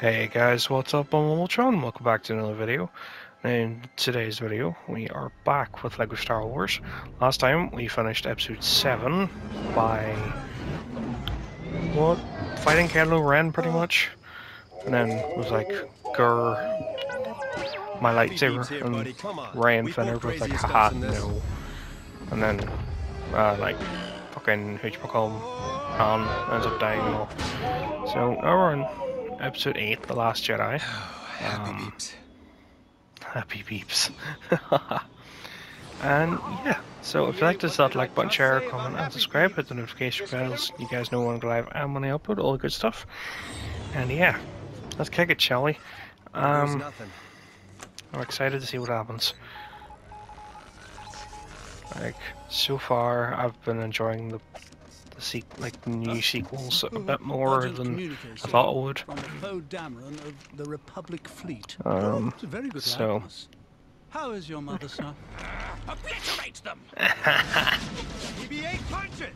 Hey guys, what's up? I'm Ultron. Welcome back to another video. In today's video, we are back with LEGO Star Wars. Last time we finished episode 7 by fighting Kylo Ren pretty much, and then it was like Gur, my lightsaber, and Ryan Finner was like haha no, and then like fucking Hoochmacomb Han ends up dying and all. So now we're in episode 8, The Last Jedi. Happy beeps. Happy beeps. And yeah, so if you like this, that like button, share, comment, and subscribe, hit the notification bells. You guys know when I go live and when I upload, all the good stuff. And yeah, let's kick it, shall we? I'm excited to see what happens. Like, so far, I've been enjoying the new sequels a bit more than I thought I would. So. How is your mother, sir? Obliterate them! BB-8, punch it!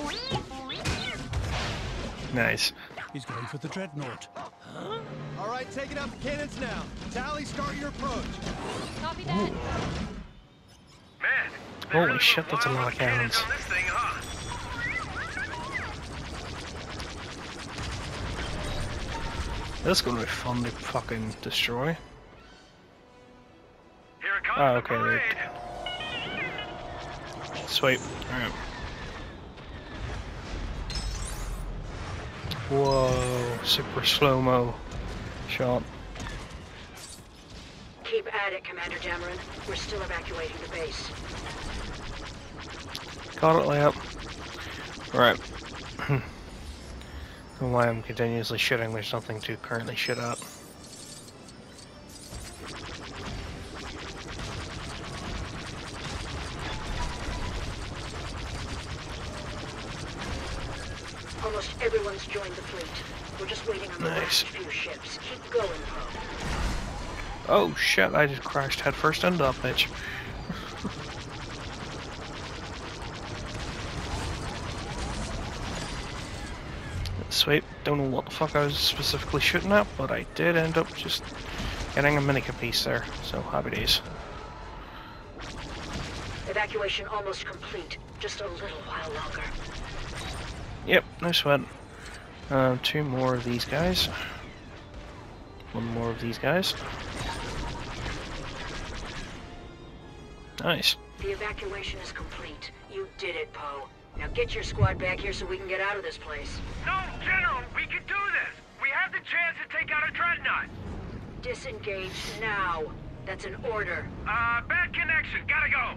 Nice. He's going for the dreadnought. Huh? All right, taking out the cannons now. Tally, start your approach. Copy that. Man, holy shit, that's a lot of cannons. on this thing, huh? This is gonna be fun to fucking destroy. Here it comes, Oh, the okay, parade. Sweet. Alright. Whoa, super slow-mo shot. Keep at it, Commander Dameron. We're still evacuating the base. Got it, layup. Right. And why I'm continuously shitting, there's nothing to currently shit at. Almost everyone's joined the fleet. We're just waiting on the last few ships. Keep going, Poe. Oh shit, I just crashed headfirst into that bitch. Sweet, don't know what the fuck I was specifically shooting at, but I did end up just getting a minica piece there, so happy days. Evacuation almost complete. Just a little while longer. Yep, no sweat. 2 more of these guys. 1 more of these guys. Nice. The evacuation is complete. You did it, Poe. Now get your squad back here so we can get out of this place. No, General, we can do this. We have the chance to take out a dreadnought. Disengage now. That's an order. Bad connection. Gotta go.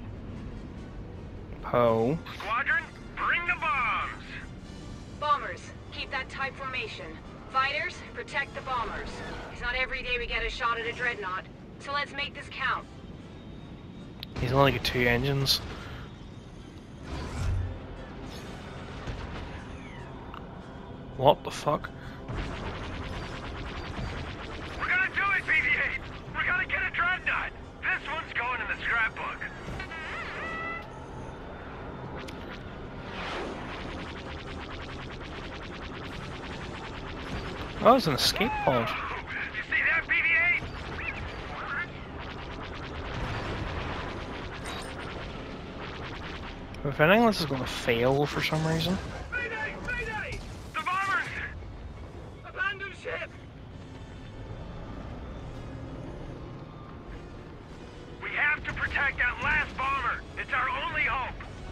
Poe. Squadron, bring the bombs. Bombers, keep that tight formation. Fighters, protect the bombers. It's not every day we get a shot at a dreadnought, so let's make this count. He's only got 2 engines. What the fuck? We're gonna do it, BB-8. We're gonna get a dreadnought. This one's going in the scrapbook. Oh, it's an escape pod. You see that, BB-8? If anything, this is gonna fail for some reason. Mayday! Mayday! The bombers! Abandon ship! We have to protect that last bomber. It's our only hope.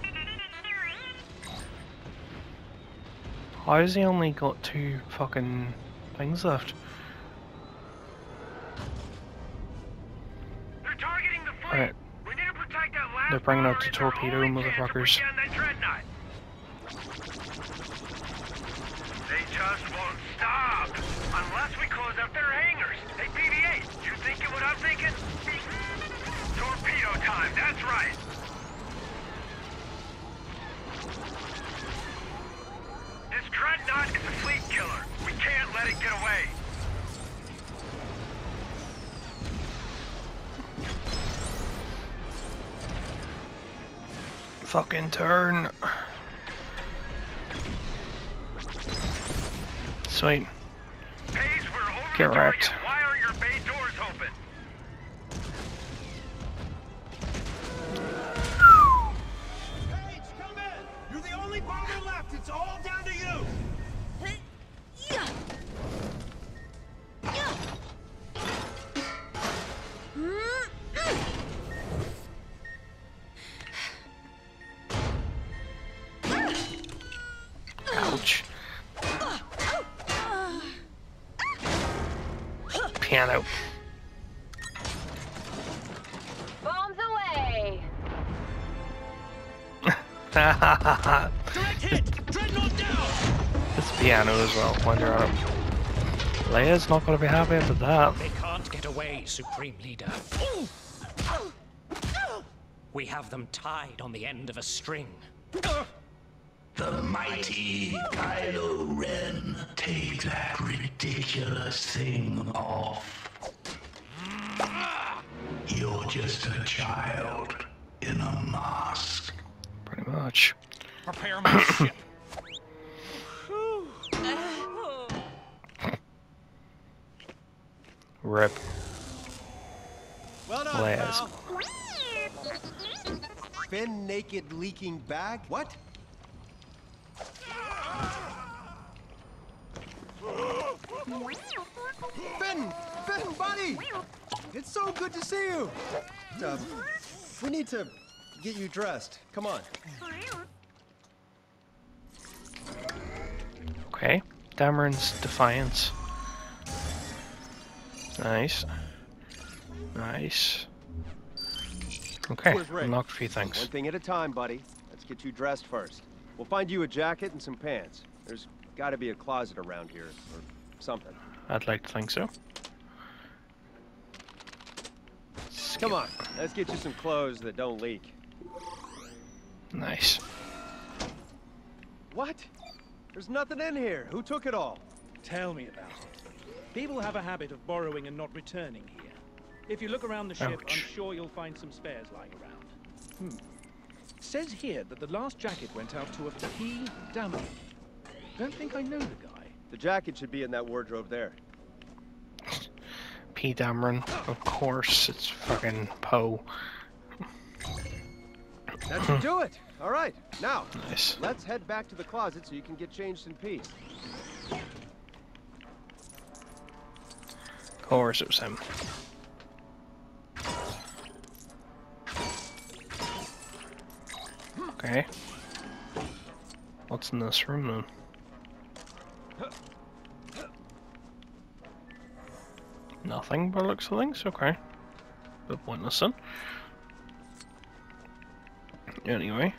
How has he only got 2 fucking things left? They're targeting the fleet. Alright, We need to protect that last they're bringing out bomber. the It's our torpedo only chance to motherfuckers. bring down that dreadnought. They just won't stop unless we close up their hangars. Hey, BB-8, you thinking what I'm thinking? Torpedo time, that's right. This dreadnought is a fleet killer. We can't let it get away. Fucking turn. Sweet. Pace, we're over Get wrecked. Why are your bay doors open? Paige, come in! You're the only bomber left! It's all down to you! Ouch. Piano. Bombs away! Direct hit! Dreadnought down! It's piano as well, when you're at it. Leia's not gonna be happy about that. They can't get away, Supreme Leader. We have them tied on the end of a string. The mighty Kylo Ren. Take that ridiculous thing off. You're just a child in a mask. Pretty much. Prepare my ship. Rip. Well done, Leia's. pal. Finn naked leaking bag? What? Finn! Finn, buddy! It's so good to see you! We need to get you dressed. Come on. Okay. Dameron's Defiance. Nice. Nice. Okay, Where's Rick? unlocked a few One things. thing at a time, buddy. Let's get you dressed first. We'll find you a jacket and some pants. There's gotta be a closet around here, or something. I'd like to think so. Come on, let's get you some clothes that don't leak. Nice. What? There's nothing in here. Who took it all? Tell me about it. People have a habit of borrowing and not returning here. If you look around the ship, I'm Ouch. sure you'll find some spares lying around. It says here that the last jacket went out to a P. Dameron. Don't think I know the guy. The jacket should be in that wardrobe there. P. Dameron. Of course, it's fucking Poe. That should do it. All right, now, Nice. let's head back to the closet so you can get changed in peace. Of course, it was him. Okay. What's in this room then? Nothing by the looks of things, okay. Bit pointless then. Anyway.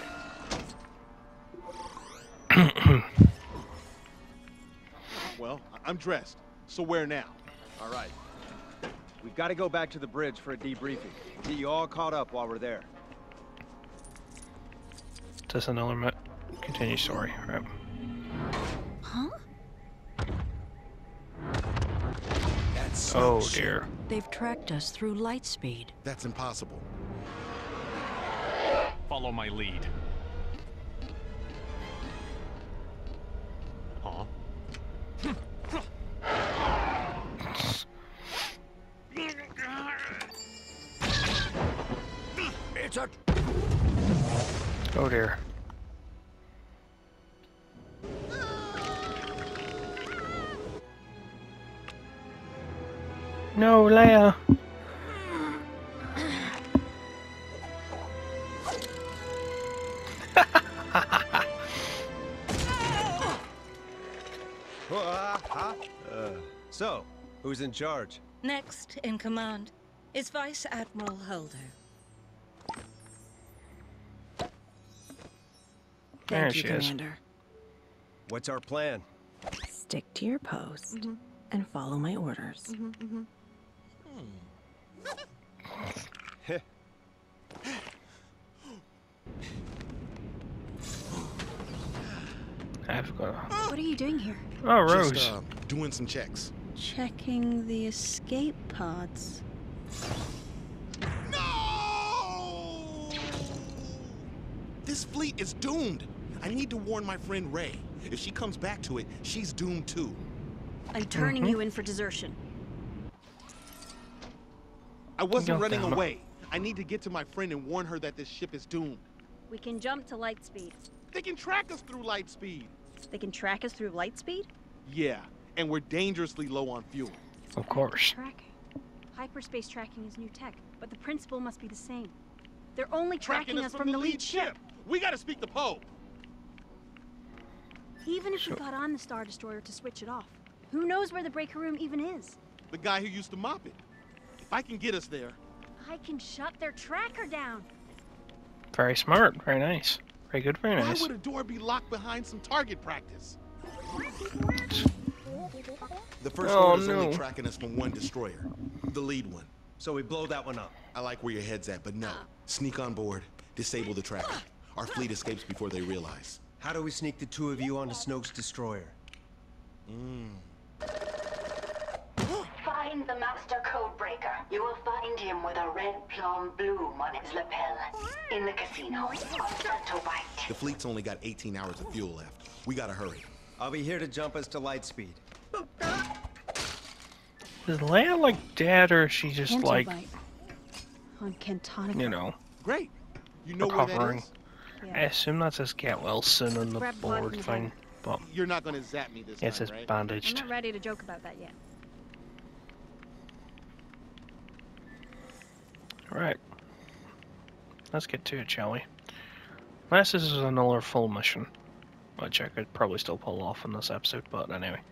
Well, I'm dressed. So where now? All right. We've got to go back to the bridge for a debriefing. Get you all caught up while we're there. Just another continue story, right? Huh? That's Oh dear. They've tracked us through lightspeed. That's impossible. Follow my lead. Huh? It's a... Oh dear. No, Leia. So, who's in charge? Next in command is Vice Admiral Holder. There Thank she you, is. Commander. What's our plan? Stick to your post and follow my orders. I've got. What are you doing here? Oh, Rose. Just, doing some checks. Checking the escape pods. No! This fleet is doomed. I need to warn my friend Rey. If she comes back to it, she's doomed too. I'm turning you in for desertion. I wasn't running away. I need to get to my friend and warn her that this ship is doomed. We can jump to light speed. They can track us through light speed. They can track us through light speed? Yeah, and we're dangerously low on fuel. Of course. Tracking. Hyperspace tracking is new tech, but the principle must be the same. They're only tracking us from the lead ship. We gotta speak to Poe. Even if we got on the Star Destroyer to switch it off, who knows where the breaker room even is? The guy who used to mop it. If I can get us there... I can shut their tracker down. Very smart. Very nice. Very good. Very nice. Why would a door be locked behind some target practice? The first order's only tracking us from one destroyer. The lead one. So we blow that one up. I like where your head's at, but no. Sneak on board. Disable the tracker. Our fleet escapes before they realize. How do we sneak the two of you onto Snoke's destroyer? Find the Master Codebreaker. You will find him with a red plum bloom on his lapel. In the casino on Santo Bight. The fleet's only got 18 hours of fuel left. We gotta hurry. I'll be here to jump us to light speed. Is Leia like dead, or is she just Santo like... Bight. On Cantonica. You know... Great. You know recovering. where that is? Yeah. I assume that says get well soon on the board thing, but... You're not gonna zap me this time, it says right? bandaged. I'm not ready to joke about that yet. Alright. Let's get to it, shall we? Unless this is another full mission, which I could probably still pull off in this episode, but anyway.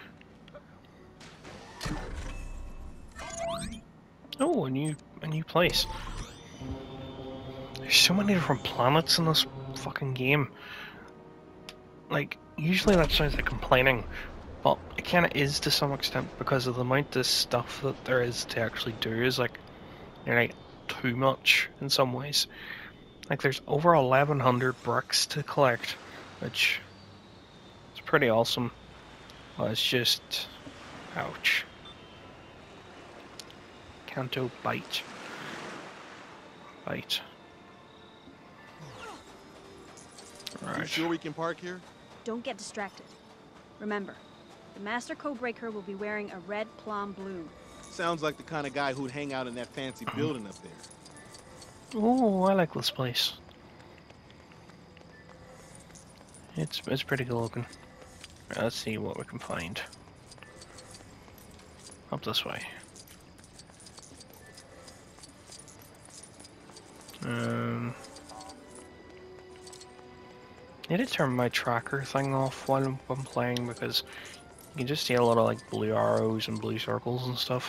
Oh, a new place. There's so many different planets in this fucking game. Like, usually that sounds like complaining, but it kinda is to some extent because of the amount of stuff that there is to actually do is like, like too much in some ways. Like there's over 1100 bricks to collect, which is pretty awesome. But it's just, ouch. Canto Bight. Bight. Right. You sure we can park here? Don't get distracted. Remember, the Master Codebreaker will be wearing a red plum bloom. Sounds like the kind of guy who'd hang out in that fancy building up there. Oh, I like this place. It's pretty good looking. Right, let's see what we can find. Up this way. I need to turn my tracker thing off while I'm playing because you can just see a lot of like blue arrows and blue circles and stuff.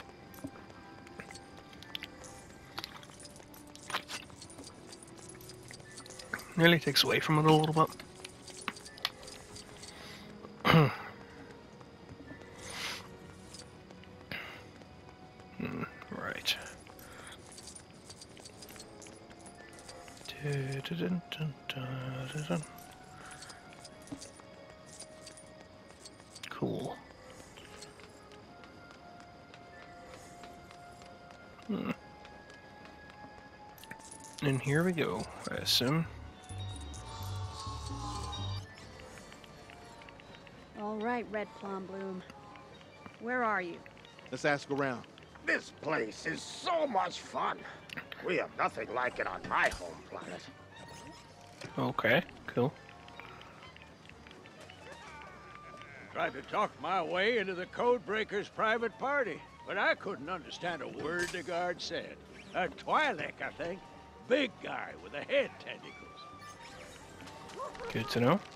Nearly takes away from it a little bit. Right. Cool. And here we go, I assume. All right, Red Plum Bloom. Where are you? Let's ask around. This place is so much fun. We have nothing like it on my home planet. Okay, cool. Tried to talk my way into the Codebreaker's private party, but I couldn't understand a word the guard said. A Twi'lek, I think. Big guy with a head tentacles. Good to know.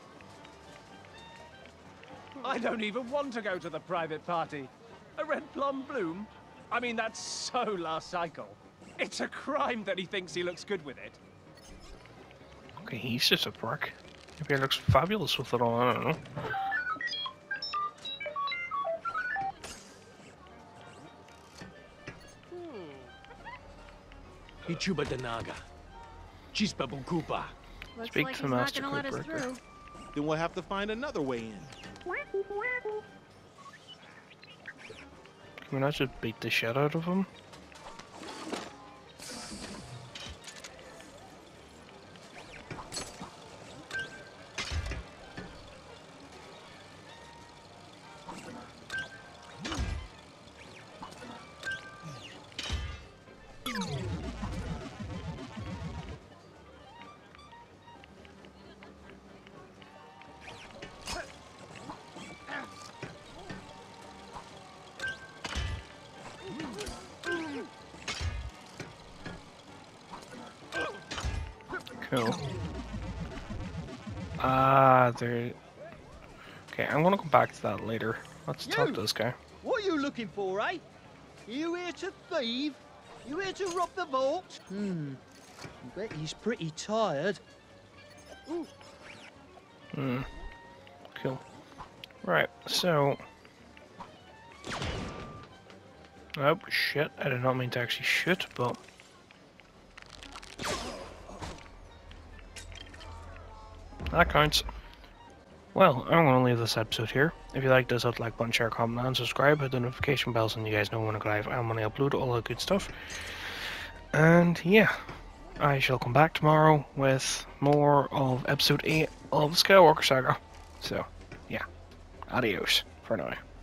I don't even want to go to the private party. A Red Plum Bloom? I mean, that's so last cycle. It's a crime that he thinks he looks good with it. Okay, he's just a prick. Maybe he looks fabulous with it on, I don't know. Ichuba Danaga. Chispa Bunkupa. Speak to Master Codebreaker. Then we'll have to find another way in. Can we not just beat the shit out of him? Cool. Ah, there. Okay, I'm gonna come back to that later. Let's talk to this guy. What are you looking for, eh? You here to thieve? You here to rob the vault? I bet he's pretty tired. Ooh. Cool. Right, so... Oh, shit. I did not mean to actually shoot, but... That counts. Well, I'm going to leave this episode here. If you like this, hit like button, share, comment, and subscribe. Hit the notification bell so you guys know when I go live and when I upload all that good stuff. And yeah, I shall come back tomorrow with more of episode 8 of Skywalker Saga. So, yeah. Adios for now.